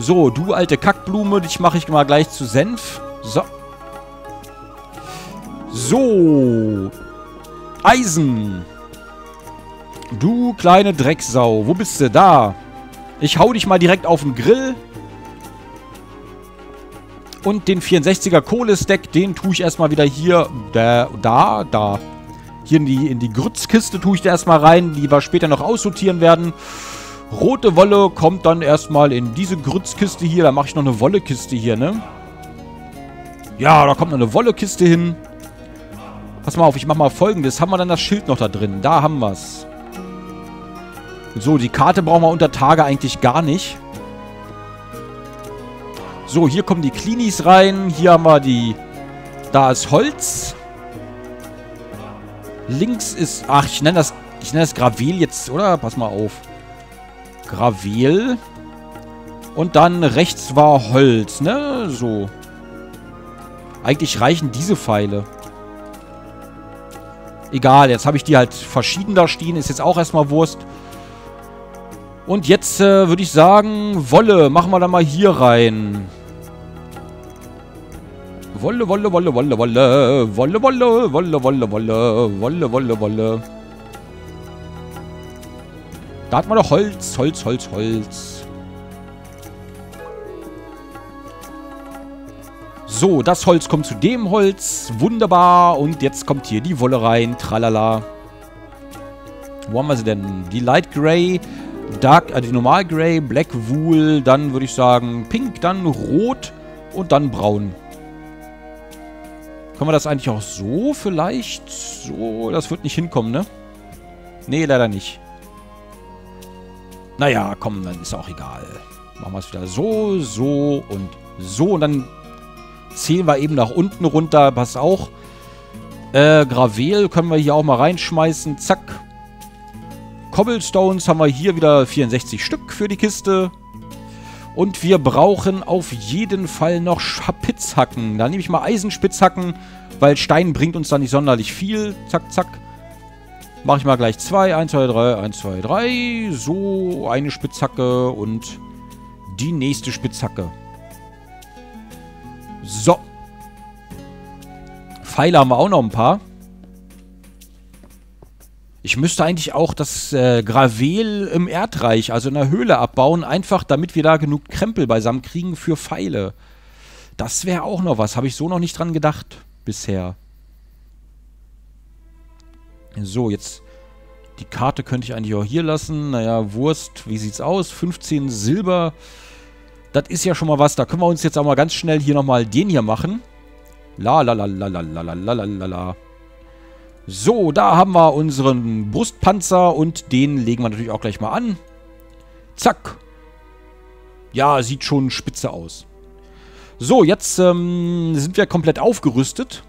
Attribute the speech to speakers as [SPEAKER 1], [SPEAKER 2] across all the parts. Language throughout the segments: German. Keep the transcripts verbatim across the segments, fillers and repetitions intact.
[SPEAKER 1] So, du alte Kackblume, dich mache ich mal gleich zu Senf. So. So. Eisen. Du kleine Drecksau. Wo bist du? Da. Ich hau dich mal direkt auf den Grill. Und den vierundsechziger Kohlestack, den tue ich erstmal wieder hier. Da, da, da. Hier in die, in die Grützkiste tue ich da erstmal rein, die wir später noch aussortieren werden. Rote Wolle kommt dann erstmal in diese Grützkiste hier. Da mache ich noch eine Wollekiste hier, ne? Ja, da kommt noch eine Wollekiste hin. Pass mal auf, ich mache mal Folgendes. Haben wir dann das Schild noch da drin? Da haben wir es. So, die Karte brauchen wir unter Tage eigentlich gar nicht. So, hier kommen die Cleanies rein. Hier haben wir die... Da ist Holz. Links ist... Ach, ich nenne das... Ich nenne das Gravel jetzt, oder? Pass mal auf. Gravel. Und dann rechts war Holz, ne? So. Eigentlich reichen diese Pfeile. Egal, jetzt habe ich die halt verschieden da stehen. Ist jetzt auch erstmal Wurst. Und jetzt äh, würde ich sagen, Wolle. Machen wir da mal hier rein. Wolle, Wolle, Wolle, Wolle, Wolle. Wolle, Wolle, Wolle, Wolle, Wolle. Wolle, Wolle, Wolle. Da hat man doch Holz, Holz, Holz, Holz. So, das Holz kommt zu dem Holz. Wunderbar. Und jetzt kommt hier die Wolle rein. Tralala. Wo haben wir sie denn? Die Light Grey, Dark, äh, die Normal Grey, Black Wool. Dann würde ich sagen Pink, dann Rot und dann Braun. Können wir das eigentlich auch so vielleicht? So, das wird nicht hinkommen, ne? Nee, leider nicht. Naja, komm, dann ist auch egal. Machen wir es wieder so, so und so. Und dann zählen wir eben nach unten runter. Passt auch. Äh, Gravel können wir hier auch mal reinschmeißen. Zack. Cobblestones haben wir hier wieder vierundsechzig Stück für die Kiste. Und wir brauchen auf jeden Fall noch Spitzhacken. Da nehme ich mal Eisenspitzhacken, weil Stein bringt uns da nicht sonderlich viel. Zack, zack. Mache ich mal gleich zwei. eins, zwei, drei, eins, zwei, drei. So, eine Spitzhacke und die nächste Spitzhacke. So. Pfeile haben wir auch noch ein paar. Ich müsste eigentlich auch das äh, Gravel im Erdreich, also in der Höhle, abbauen. Einfach, damit wir da genug Krempel beisammen kriegen für Pfeile. Das wäre auch noch was. Habe ich so noch nicht dran gedacht bisher. So, jetzt... Die Karte könnte ich eigentlich auch hier lassen. Naja, Wurst. Wie sieht's aus? fünfzehn Silber. Das ist ja schon mal was. Da können wir uns jetzt auch mal ganz schnell hier nochmal den hier machen. La la la la la la la la la la. So, da haben wir unseren Brustpanzer und den legen wir natürlich auch gleich mal an. Zack. Ja, sieht schon spitze aus. So, jetzt ähm, sind wir komplett aufgerüstet.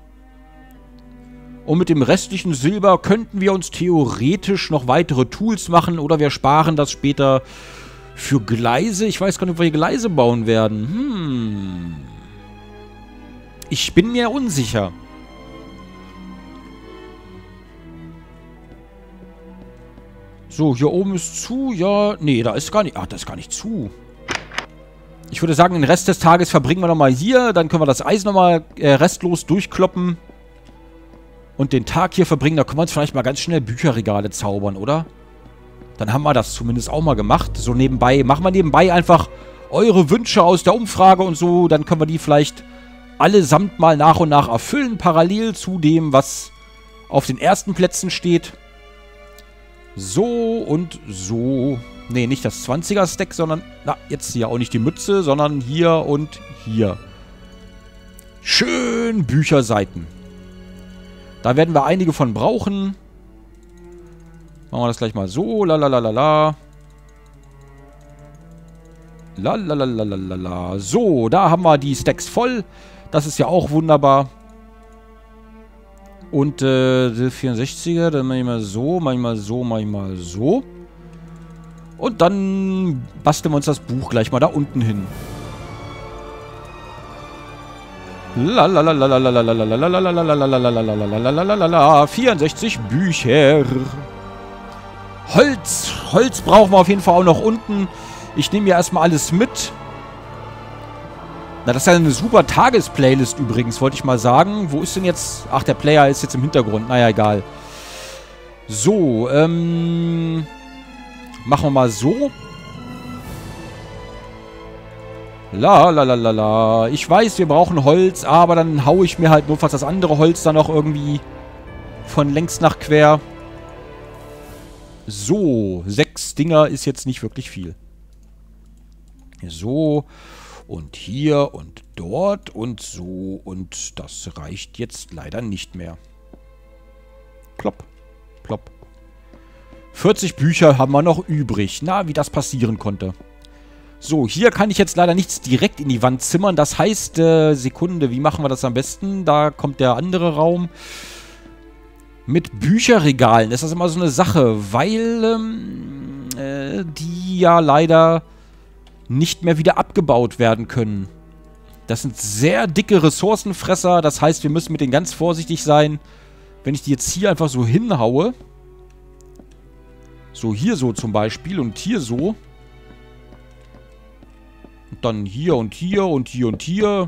[SPEAKER 1] Und mit dem restlichen Silber könnten wir uns theoretisch noch weitere Tools machen oder wir sparen das später für Gleise. Ich weiß gar nicht, ob wir hier Gleise bauen werden. Hm. Ich bin mir unsicher. So, hier oben ist zu. Ja, nee, da ist gar nicht... Ach, das ist gar nicht zu. Ich würde sagen, den Rest des Tages verbringen wir nochmal hier. Dann können wir das Eis nochmal äh, restlos durchkloppen. Und den Tag hier verbringen. Da können wir uns vielleicht mal ganz schnell Bücherregale zaubern, oder? Dann haben wir das zumindest auch mal gemacht. So nebenbei. Machen wir nebenbei einfach eure Wünsche aus der Umfrage und so. Dann können wir die vielleicht allesamt mal nach und nach erfüllen. Parallel zu dem, was auf den ersten Plätzen steht. So und so. Nee, nicht das zwanziger-Stack, sondern... Na, jetzt hier auch nicht die Mütze, sondern hier und hier. Schön Bücherseiten. Da werden wir einige von brauchen. Machen wir das gleich mal so. Lalalala. Lalalala. So, da haben wir die Stacks voll. Das ist ja auch wunderbar. Und äh, der vierundsechziger, dann manchmal so, manchmal so, manchmal so. Und dann basteln wir uns das Buch gleich mal da unten hin. vierundsechzig Bücher. Holz. Holz brauchen wir auf jeden Fall auch noch unten. Ich nehme ja erstmal alles mit. Na, das ist ja eine super Tagesplaylist übrigens, wollte ich mal sagen. Wo ist denn jetzt... Ach, der Player ist jetzt im Hintergrund. Naja, egal. So, ähm... machen wir mal so. La, la, la, la, la. Ich weiß, wir brauchen Holz, aber dann haue ich mir halt nur fast das andere Holz dann noch irgendwie von längs nach quer. So, sechs Dinger ist jetzt nicht wirklich viel. So... Und hier und dort und so. Und das reicht jetzt leider nicht mehr. Plopp. Plopp. vierzig Bücher haben wir noch übrig. Na, wie das passieren konnte. So, hier kann ich jetzt leider nichts direkt in die Wand zimmern. Das heißt, äh, Sekunde, wie machen wir das am besten? Da kommt der andere Raum. Mit Bücherregalen. Das ist immer so eine Sache, weil ähm, äh, die ja leider... nicht mehr wieder abgebaut werden können. Das sind sehr dicke Ressourcenfresser. Das heißt, wir müssen mit denen ganz vorsichtig sein. Wenn ich die jetzt hier einfach so hinhaue. So hier so zum Beispiel und hier so. Und dann hier und hier und hier und hier.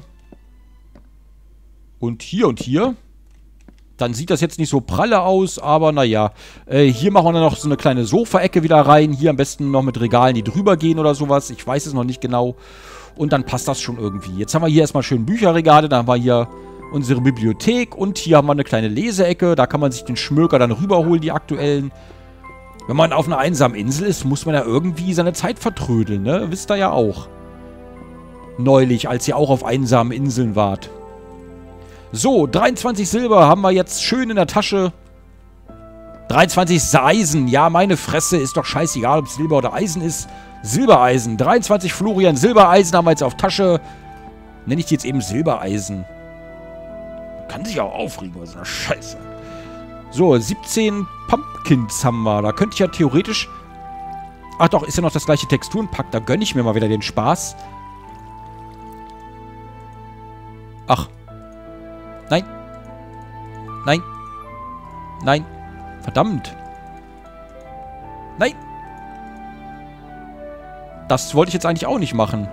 [SPEAKER 1] Und hier und hier. Dann sieht das jetzt nicht so pralle aus, aber naja. Äh, hier machen wir dann noch so eine kleine Sofaecke wieder rein. Hier am besten noch mit Regalen, die drüber gehen oder sowas. Ich weiß es noch nicht genau. Und dann passt das schon irgendwie. Jetzt haben wir hier erstmal schön Bücherregale. Dann haben wir hier unsere Bibliothek. Und hier haben wir eine kleine Leseecke. Da kann man sich den Schmöker dann rüberholen, die aktuellen. Wenn man auf einer einsamen Insel ist, muss man ja irgendwie seine Zeit vertrödeln, ne? Wisst ihr ja auch. Neulich, als ihr auch auf einsamen Inseln wart. So, dreiundzwanzig Silber haben wir jetzt schön in der Tasche. dreiundzwanzig Eisen. Ja, meine Fresse, ist doch scheißegal, ob es Silber oder Eisen ist. Silbereisen. dreiundzwanzig Florian Silbereisen haben wir jetzt auf Tasche. Nenne ich die jetzt eben Silbereisen. Kann sich auch aufregen, was ist eine Scheiße. So, siebzehn Pumpkins haben wir. Da könnte ich ja theoretisch... Ach doch, ist ja noch das gleiche Texturenpack. Da gönne ich mir mal wieder den Spaß. Ach. Nein. Nein. Nein. Verdammt. Nein. Das wollte ich jetzt eigentlich auch nicht machen.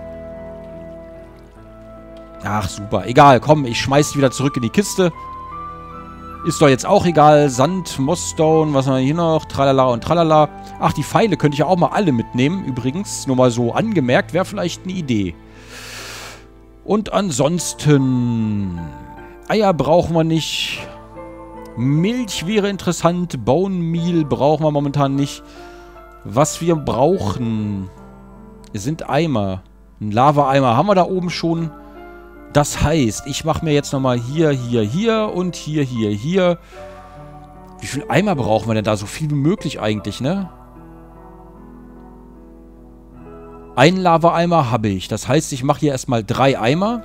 [SPEAKER 1] Ach, super. Egal, komm, ich schmeiß die wieder zurück in die Kiste. Ist doch jetzt auch egal. Sand, Mossstone, was haben wir hier noch? Tralala und tralala. Ach, die Pfeile könnte ich ja auch mal alle mitnehmen. Übrigens, nur mal so angemerkt, wäre vielleicht eine Idee. Und ansonsten... Eier brauchen wir nicht. Milch wäre interessant. Bone Meal brauchen wir momentan nicht. Was wir brauchen, sind Eimer. Ein Lava-Eimer haben wir da oben schon. Das heißt, ich mache mir jetzt nochmal hier, hier, hier und hier, hier, hier. Wie viel Eimer brauchen wir denn da? So viel wie möglich eigentlich, ne? Ein Lava-Eimer habe ich. Das heißt, ich mache hier erstmal drei Eimer.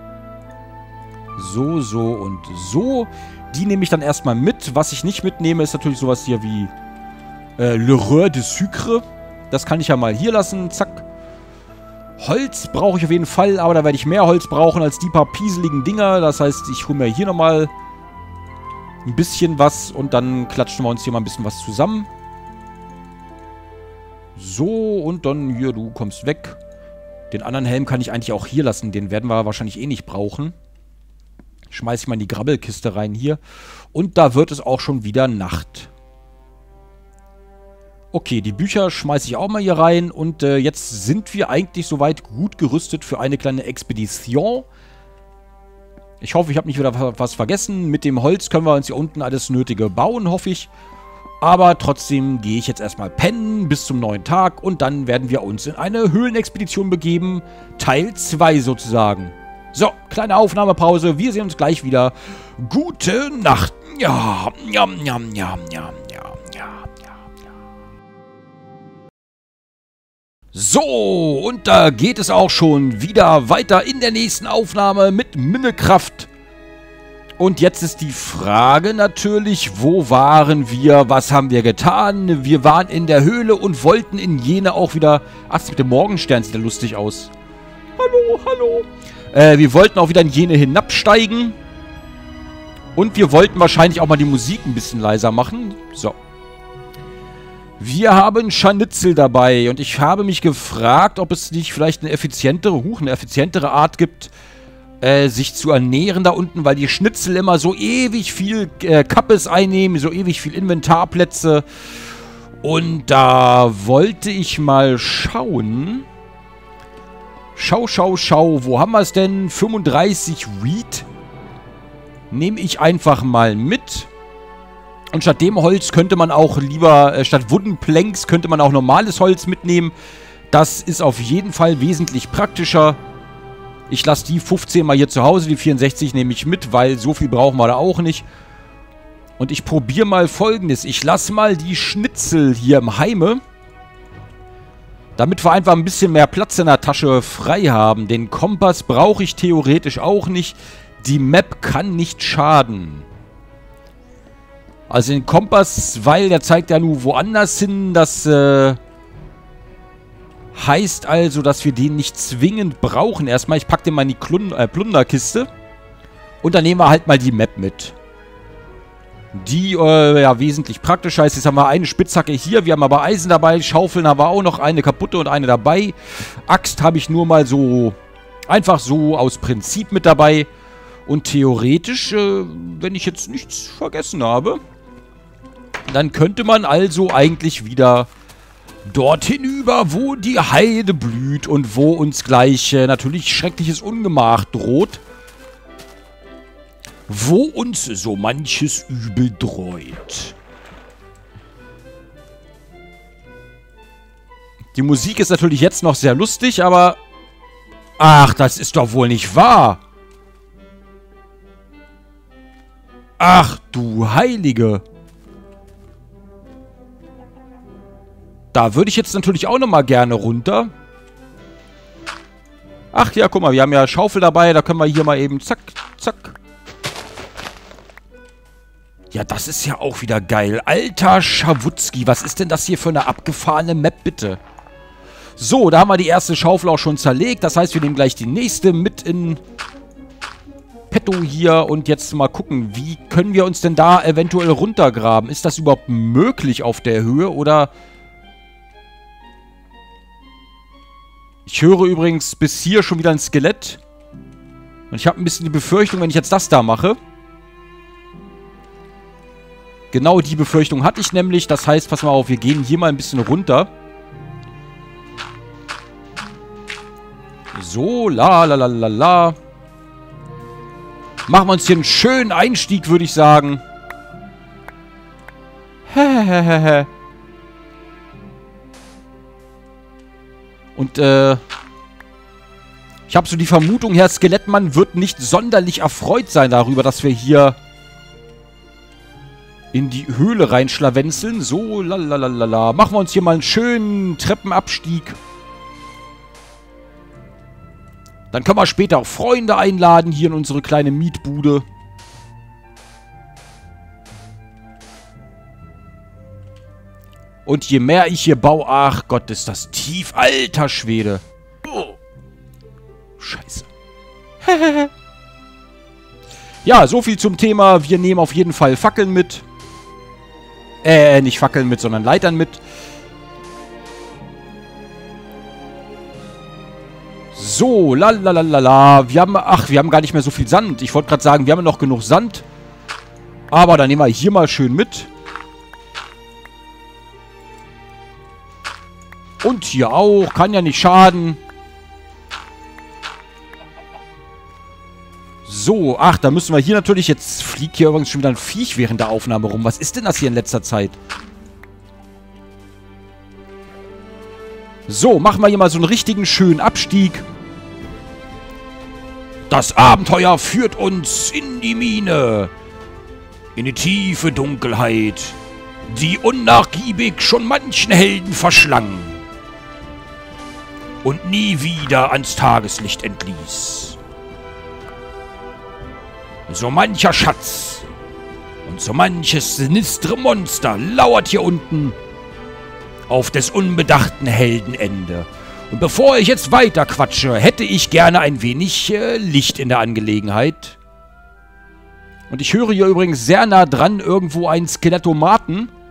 [SPEAKER 1] So, so und so. Die nehme ich dann erstmal mit. Was ich nicht mitnehme, ist natürlich sowas hier wie äh, Le Reur de Sucre. Das kann ich ja mal hier lassen. Zack. Holz brauche ich auf jeden Fall, aber da werde ich mehr Holz brauchen als die paar pieseligen Dinger. Das heißt, ich hole mir hier nochmal ein bisschen was und dann klatschen wir uns hier mal ein bisschen was zusammen. So, und dann hier, du kommst weg. Den anderen Helm kann ich eigentlich auch hier lassen. Den werden wir wahrscheinlich eh nicht brauchen. Schmeiße ich mal in die Grabbelkiste rein hier. Und da wird es auch schon wieder Nacht. Okay, die Bücher schmeiße ich auch mal hier rein. Und äh, jetzt sind wir eigentlich soweit gut gerüstet für eine kleine Expedition. Ich hoffe, ich habe nicht wieder was vergessen. Mit dem Holz können wir uns hier unten alles Nötige bauen, hoffe ich. Aber trotzdem gehe ich jetzt erstmal pennen bis zum neuen Tag. Und dann werden wir uns in eine Höhlenexpedition begeben. Teil zwei sozusagen. So, kleine Aufnahmepause. Wir sehen uns gleich wieder. Gute Nacht. Ja, ja, ja, ja, ja, ja, ja, ja. So, und da geht es auch schon wieder weiter in der nächsten Aufnahme mit Minecraft. Und jetzt ist die Frage natürlich, wo waren wir, was haben wir getan? Wir waren in der Höhle und wollten in jene auch wieder... Ach, das mit dem Morgenstern sieht ja lustig aus. Hallo, hallo. Äh, wir wollten auch wieder in jene hinabsteigen. Und wir wollten wahrscheinlich auch mal die Musik ein bisschen leiser machen. So. Wir haben Scharnitzel dabei und ich habe mich gefragt, ob es nicht vielleicht eine effizientere, huch, eine effizientere Art gibt, äh, sich zu ernähren da unten, weil die Schnitzel immer so ewig viel äh, Kappes einnehmen, so ewig viel Inventarplätze. Und da wollte ich mal schauen. Schau, schau, schau. Wo haben wir es denn? fünfunddreißig Wheat. Nehme ich einfach mal mit. Und statt dem Holz könnte man auch lieber, äh, statt Wooden Planks könnte man auch normales Holz mitnehmen. Das ist auf jeden Fall wesentlich praktischer. Ich lasse die fünfzehn mal hier zu Hause, die vierundsechzig nehme ich mit, weil so viel brauchen wir da auch nicht. Und ich probiere mal Folgendes. Ich lasse mal die Schnitzel hier im Heime, damit wir einfach ein bisschen mehr Platz in der Tasche frei haben. Den Kompass brauche ich theoretisch auch nicht. Die Map kann nicht schaden. Also den Kompass, weil der zeigt ja nur woanders hin. Das äh, heißt also, dass wir den nicht zwingend brauchen. Erstmal, ich packe den mal in die Klun äh, Plunderkiste. Und dann nehmen wir halt mal die Map mit. Die äh, ja wesentlich praktischer ist. Jetzt haben wir eine Spitzhacke hier. Wir haben aber Eisen dabei. Schaufeln haben wir auch noch. Eine kaputte und eine dabei. Axt habe ich nur mal so einfach so aus Prinzip mit dabei. Und theoretisch, äh, wenn ich jetzt nichts vergessen habe, dann könnte man also eigentlich wieder dorthin über, wo die Heide blüht und wo uns gleich äh, natürlich schreckliches Ungemach droht. Wo uns so manches Übel dreut. Die Musik ist natürlich jetzt noch sehr lustig, aber... Ach, das ist doch wohl nicht wahr. Ach, du Heilige. Da würde ich jetzt natürlich auch nochmal gerne runter. Ach ja, guck mal, wir haben ja Schaufel dabei. Da können wir hier mal eben zack, zack. Ja, das ist ja auch wieder geil. Alter Schawutzki, was ist denn das hier für eine abgefahrene Map, bitte? So, da haben wir die erste Schaufel auch schon zerlegt. Das heißt, wir nehmen gleich die nächste mit in petto hier. Und jetzt mal gucken, wie können wir uns denn da eventuell runtergraben? Ist das überhaupt möglich auf der Höhe oder... Ich höre übrigens bis hier schon wieder ein Skelett. Und ich habe ein bisschen die Befürchtung, wenn ich jetzt das da mache. Genau die Befürchtung hatte ich nämlich. Das heißt, pass mal auf, wir gehen hier mal ein bisschen runter. So, la la la la la. Machen wir uns hier einen schönen Einstieg, würde ich sagen. Hehehehe. Und, äh... ich habe so die Vermutung, Herr Skelettmann wird nicht sonderlich erfreut sein darüber, dass wir hier in die Höhle reinschlawenzeln. So, lalalala. Machen wir uns hier mal einen schönen Treppenabstieg. Dann können wir später auch Freunde einladen hier in unsere kleine Mietbude. Und je mehr ich hier baue... Ach Gott, ist das tief. Alter Schwede. Oh. Scheiße. Ja, so viel zum Thema. Wir nehmen auf jeden Fall Fackeln mit. Äh, nicht Fackeln mit, sondern Leitern mit. So, lalalala. Wir haben... Ach, wir haben gar nicht mehr so viel Sand. Ich wollte gerade sagen, wir haben noch genug Sand. Aber dann nehmen wir hier mal schön mit. Und hier auch. Kann ja nicht schaden. So, ach, da müssen wir hier natürlich... Jetzt fliegt hier übrigens schon wieder ein Viech während der Aufnahme rum. Was ist denn das hier in letzter Zeit? So, machen wir hier mal so einen richtigen schönen Abstieg. Das Abenteuer führt uns in die Mine. In die tiefe Dunkelheit, die unnachgiebig schon manchen Helden verschlang. Und nie wieder ans Tageslicht entließ. So mancher Schatz und so manches sinistre Monster lauert hier unten auf des unbedachten Heldenende. Und bevor ich jetzt weiter quatsche, hätte ich gerne ein wenig äh, Licht in der Angelegenheit. Und ich höre hier übrigens sehr nah dran irgendwo einen Skelettomaten.